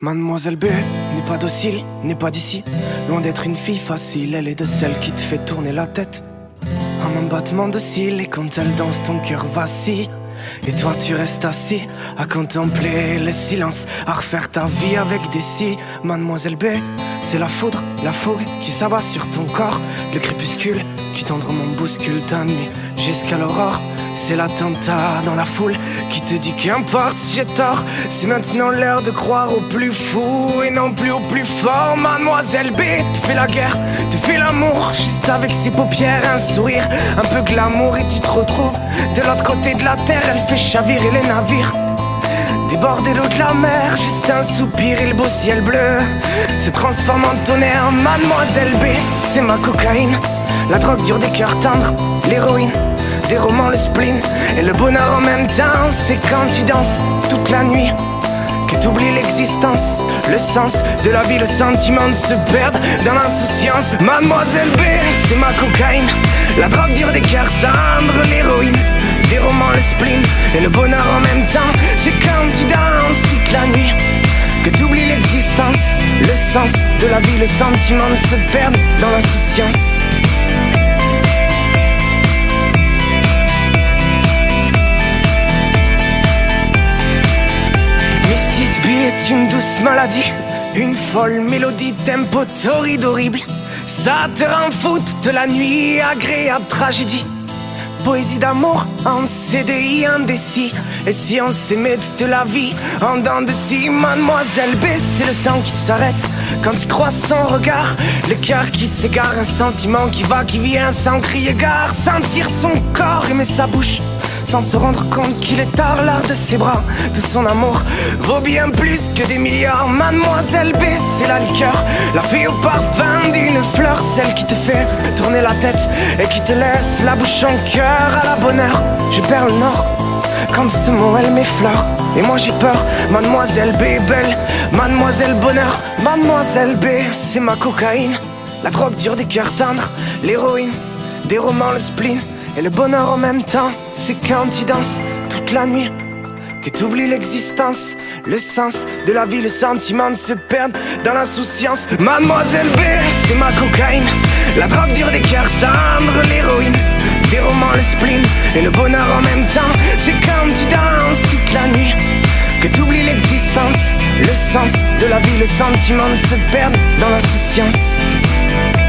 Mademoiselle B n'est pas docile, n'est pas d'ici. Loin d'être une fille facile, elle est de celles qui te fait tourner la tête en un battement de cils. Et quand elle danse, ton cœur vacille. Et toi tu restes assis à contempler le silence, à refaire ta vie avec des si. Mademoiselle B, c'est la foudre, la fougue qui s'abat sur ton corps. Le crépuscule qui tendrement bouscule ta nuit jusqu'à l'aurore. C'est l'attentat dans la foule qui te dit qu'importe si j'ai tort. C'est maintenant l'heure de croire au plus fou et non plus au plus fort. Mademoiselle B te fait la guerre, te fait l'amour, juste avec ses paupières, un sourire, un peu glamour. Et tu te retrouves de l'autre côté de la terre. Elle fait chavirer les navires, déborder l'eau de la mer. Juste un soupir et le beau ciel bleu se transforme en tonnerre. Mademoiselle B, c'est ma cocaïne, la drogue dure des cœurs tendres, l'héroïne des romans, le spleen et le bonheur en même temps. C'est quand tu danses toute la nuit que t'oublies l'existence, le sens de la vie, le sentiment de se perdre dans l'insouciance. Mademoiselle B, c'est ma cocaïne, la drogue dure des cœurs tendres, l'héroïne des romans, le spleen et le bonheur en même temps. C'est quand tu danses toute la nuit que t'oublies l'existence, le sens de la vie, le sentiment de se perdre dans l'insouciance. Mrs. B est une douce maladie, une folle mélodie, tempo torride horrible. Ça te rend fou toute la nuit, agréable tragédie. Poésie d'amour en CDI indécis. Et si on s'aimait toute la vie en dents de scie. Mademoiselle B, c'est le temps qui s'arrête quand tu croises son regard, le cœur qui s'égare, un sentiment qui va, qui vient sans crier gare. Sentir son corps, aimer sa bouche sans se rendre compte qu'il est tard. L'art de ses bras, tout son amour vaut bien plus que des milliards. Mademoiselle B, c'est la liqueur, la fille au parfum d'une fleur, celle qui te fait tourner la tête et qui te laisse la bouche en cœur. À la bonne heure, je perds le nord quand ce mot elle m'effleure. Et moi j'ai peur, Mademoiselle B est belle, Mademoiselle Bonheur. Mademoiselle B, c'est ma cocaïne, la drogue dure des cœurs tendres, l'héroïne des romans, le spleen et le bonheur en même temps. C'est quand tu danses toute la nuit que t'oublies l'existence, le sens de la vie, le sentiment de se perdre dans l'insouciance. Mademoiselle B, c'est ma cocaïne, la drogue dure des cœurs tendres, l'héroïne des romans, le spleen et le bonheur en même temps. C'est quand tu danses toute la nuit que t'oublies l'existence, le sens de la vie, le sentiment de se perdre dans l'insouciance.